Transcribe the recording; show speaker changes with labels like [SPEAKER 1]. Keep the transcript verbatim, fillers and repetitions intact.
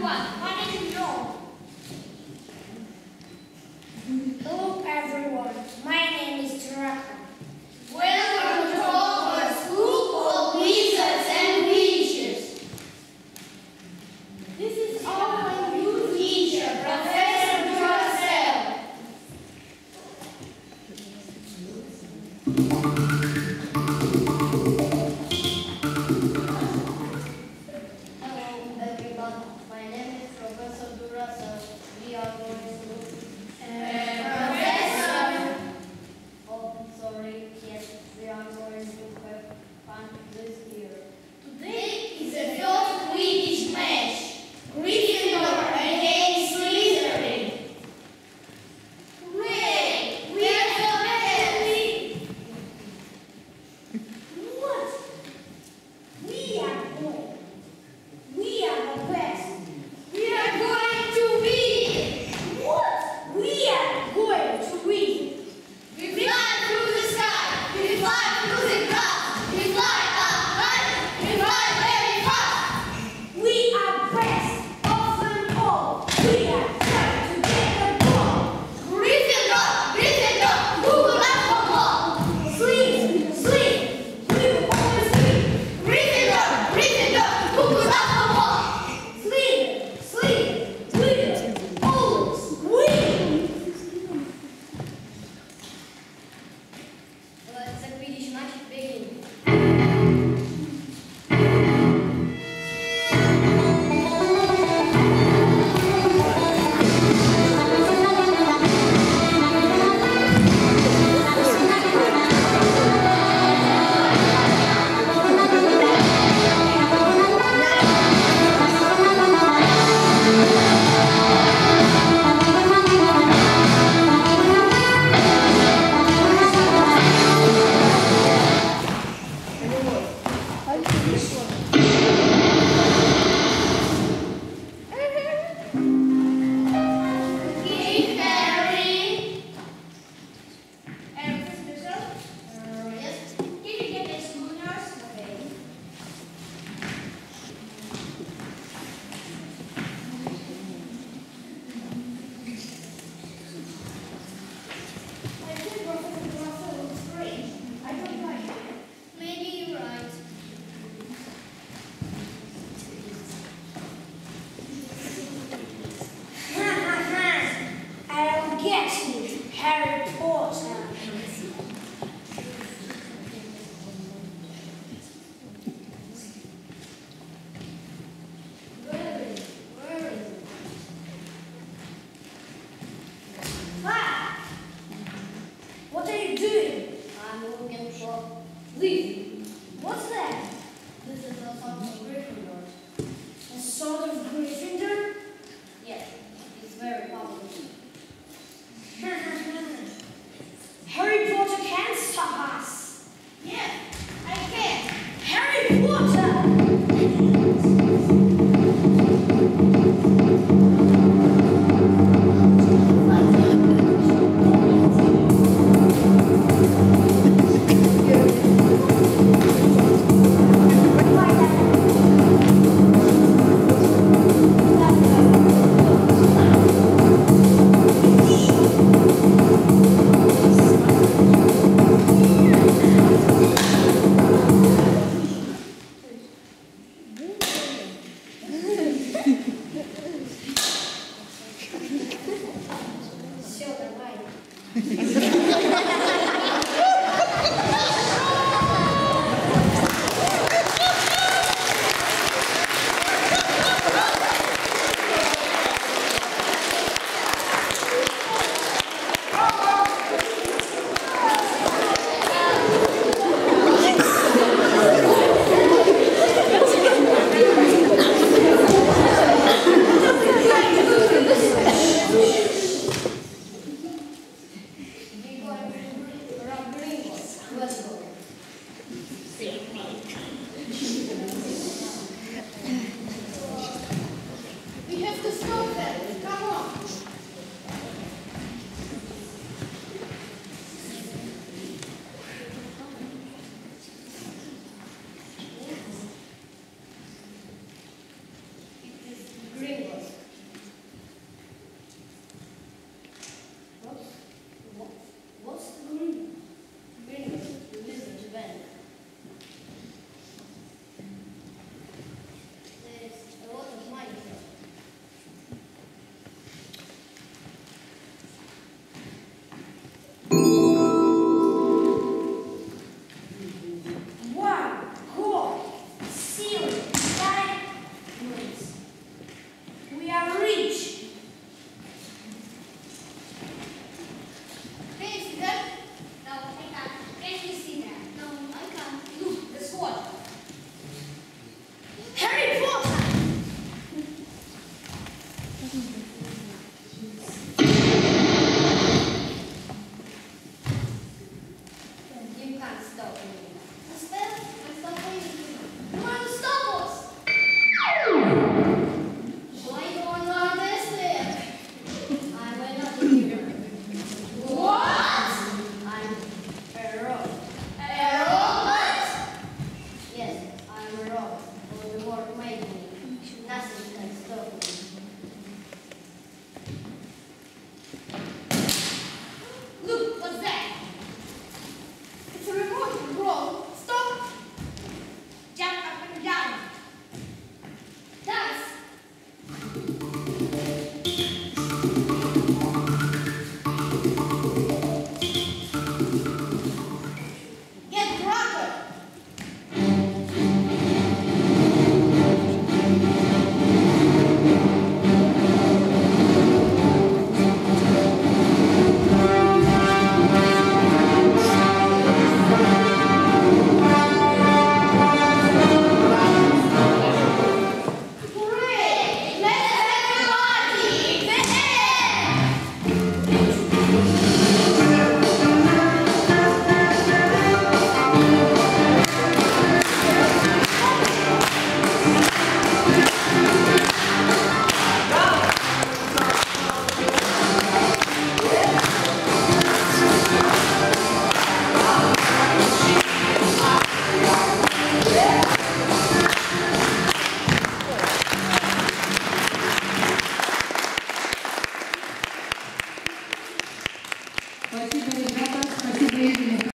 [SPEAKER 1] everyone. My name is John.
[SPEAKER 2] Hello everyone. My name is Taraka.
[SPEAKER 1] Welcome to our school of wizards and witches. This is our new teacher, Professor Duracell.
[SPEAKER 3] Hello everyone, my name is Professor Duracell. We are going to...
[SPEAKER 1] Uh, Professor.
[SPEAKER 3] Oh, sorry, yes, we are going to have fun this year.
[SPEAKER 1] Today is the first Quidditch match. Gryffindor against Slytherin. Hooray! We are going to win!
[SPEAKER 2] What? We are good. We are the best.
[SPEAKER 1] We are going to win!
[SPEAKER 2] What? We are going to win.
[SPEAKER 1] We fly through the sky! We fly through the clouds! We fly up high! We fly very fast!
[SPEAKER 2] We are best of them all. We are trying to get the ball.
[SPEAKER 1] Gryffindor! Gryffindor! Who will ask for more?
[SPEAKER 2] Sleep, sleep. We will always sleep.
[SPEAKER 1] Gryffindor! Gryffindor! Who will ask for more?
[SPEAKER 2] Sleep, sleep. We will always win.
[SPEAKER 3] Let the Quidditch match begin.
[SPEAKER 1] Okay, Harry. And Professor?
[SPEAKER 3] Uh, yes,
[SPEAKER 1] Can you get the schooners?
[SPEAKER 3] okay.
[SPEAKER 2] I think Professor Duracell looks great. I don't like it.
[SPEAKER 1] Maybe you're right.
[SPEAKER 2] Ha ha ha! I'll get you, Harry Potter.
[SPEAKER 3] Where is it? Where is it?
[SPEAKER 2] Ah! What are you doing?
[SPEAKER 3] I'm looking for...
[SPEAKER 2] Leave. What's that?
[SPEAKER 3] This is a sort of Gryffindor.
[SPEAKER 2] A sort of Gryffindor?
[SPEAKER 3] Yes, it's very popular.
[SPEAKER 2] Harry Potter can't stop us.
[SPEAKER 1] Yeah, I can.
[SPEAKER 2] Harry Potter!
[SPEAKER 3] Все, давай. We go and rub Gringotts. Let's go.
[SPEAKER 1] We have to stop them. Come on.
[SPEAKER 3] It is Gringotts.